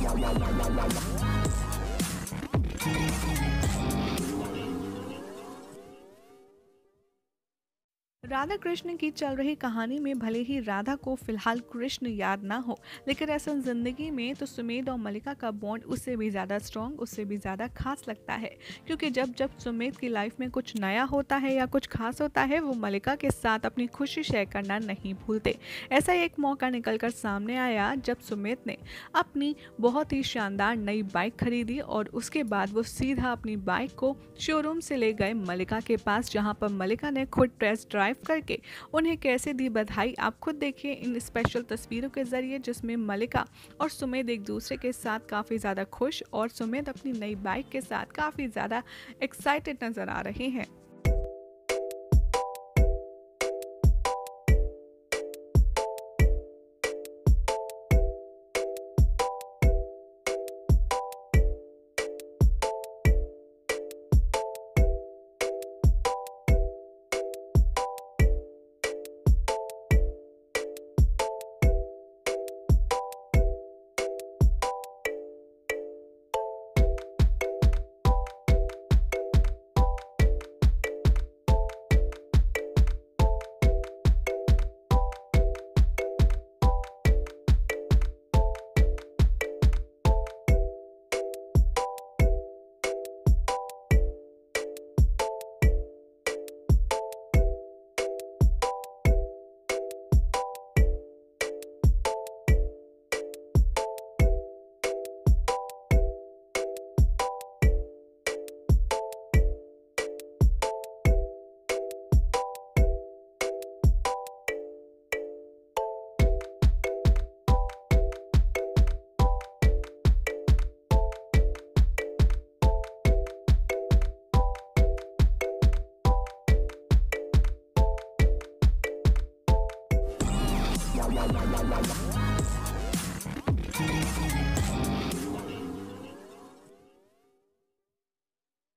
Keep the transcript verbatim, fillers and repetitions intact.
राधा कृष्ण की चल रही कहानी में भले ही राधा को फिलहाल कृष्ण याद ना हो, लेकिन असल जिंदगी में तो सुमेध और मलिका का बॉन्ड उससे भी ज़्यादा स्ट्रॉन्ग, उससे भी ज़्यादा खास लगता है। क्योंकि जब जब सुमेध की लाइफ में कुछ नया होता है या कुछ खास होता है, वो मलिका के साथ अपनी खुशी शेयर करना नहीं भूलते। ऐसा ही एक मौका निकल कर सामने आया जब सुमेध ने अपनी बहुत ही शानदार नई बाइक खरीदी और उसके बाद वो सीधा अपनी बाइक को शोरूम से ले गए मलिका के पास, जहाँ पर मलिका ने खुद टेस्ट ड्राइव करके उन्हें कैसे दी बधाई। आप खुद देखिए इन स्पेशल तस्वीरों के जरिए, जिसमें मलिका और सुमेध एक दूसरे के साथ काफ़ी ज़्यादा खुश और सुमेध अपनी नई बाइक के साथ काफ़ी ज़्यादा एक्साइटेड नज़र आ रहे हैं।